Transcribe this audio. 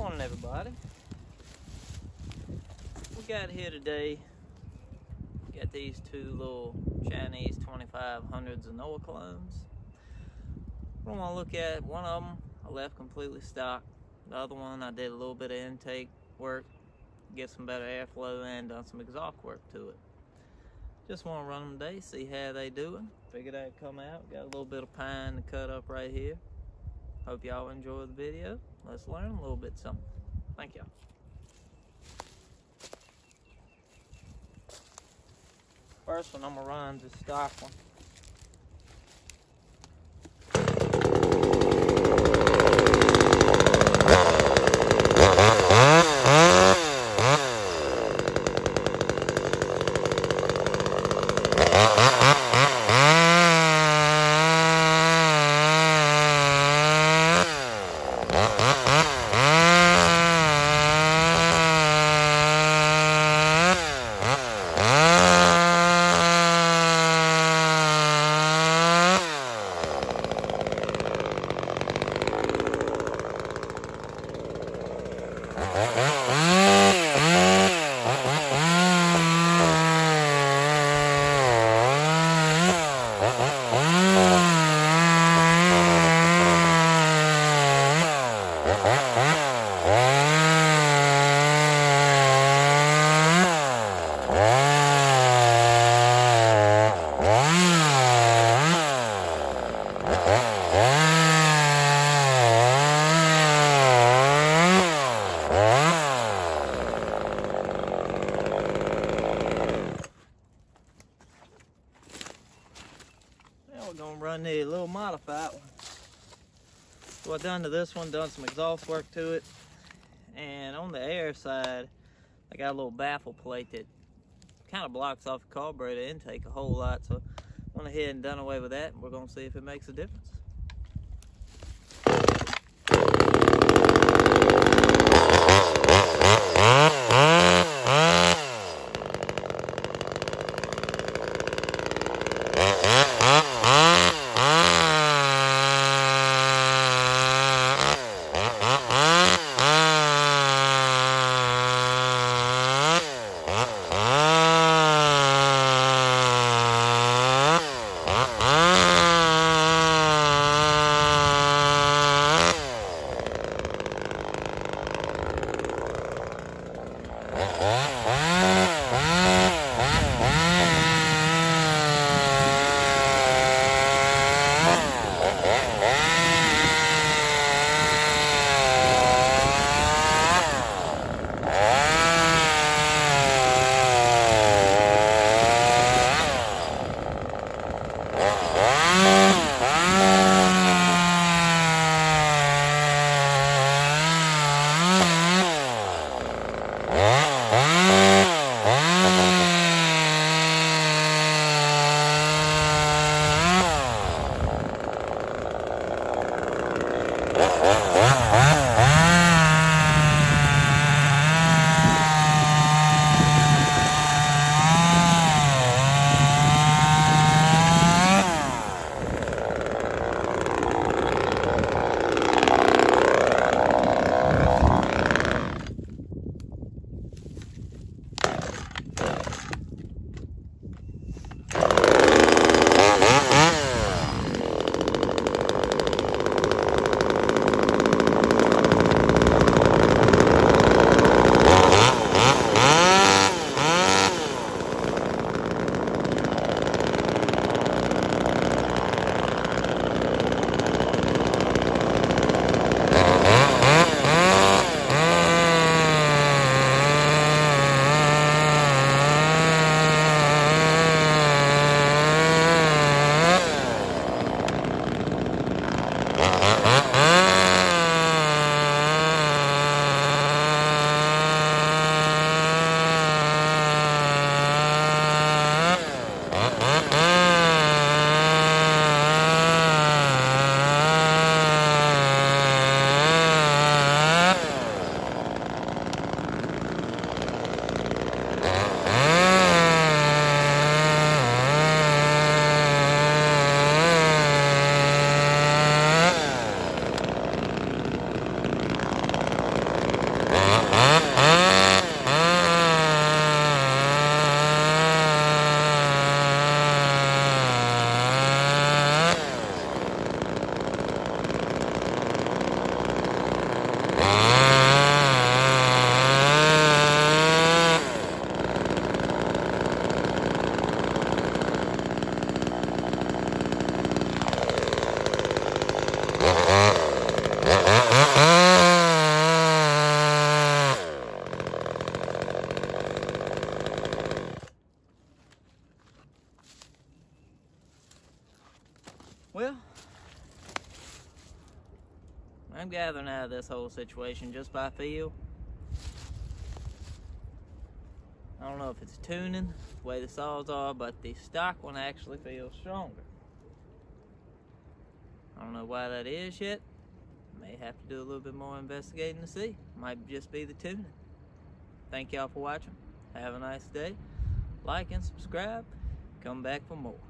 Morning, everybody. We got here today, got these two little Chinese 2500s of Noah clones. What I want to look at, one of them I left completely stock. The other one I did a little bit of intake work, get some better airflow and done some exhaust work to it. Just want to run them today, see how they doing. Figured I'd come out, got a little bit of pine to cut up right here. Hope y'all enjoy the video. Let's learn a little bit something. Thank y'all. First one I'm gonna run is a stock one. We're gonna run the little modified one. So what I done to this one, done some exhaust work to it, and on the air side I got a little baffle plate that kind of blocks off the carburetor intake a whole lot, so I went ahead and done away with that, and we're gonna see if it makes a difference. Well, I'm gathering out of this whole situation just by feel. I don't know if it's tuning, the way the saws are, but the stock one actually feels stronger. I don't know why that is yet. May have to do a little bit more investigating to see. Might just be the tuning. Thank y'all for watching. Have a nice day. Like and subscribe. Come back for more.